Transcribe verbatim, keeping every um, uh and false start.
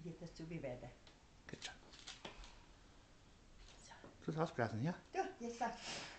wird das zu bewerten. Geht schon. So. Du hast ausgeblasen, ja? Du, jetzt sagst du.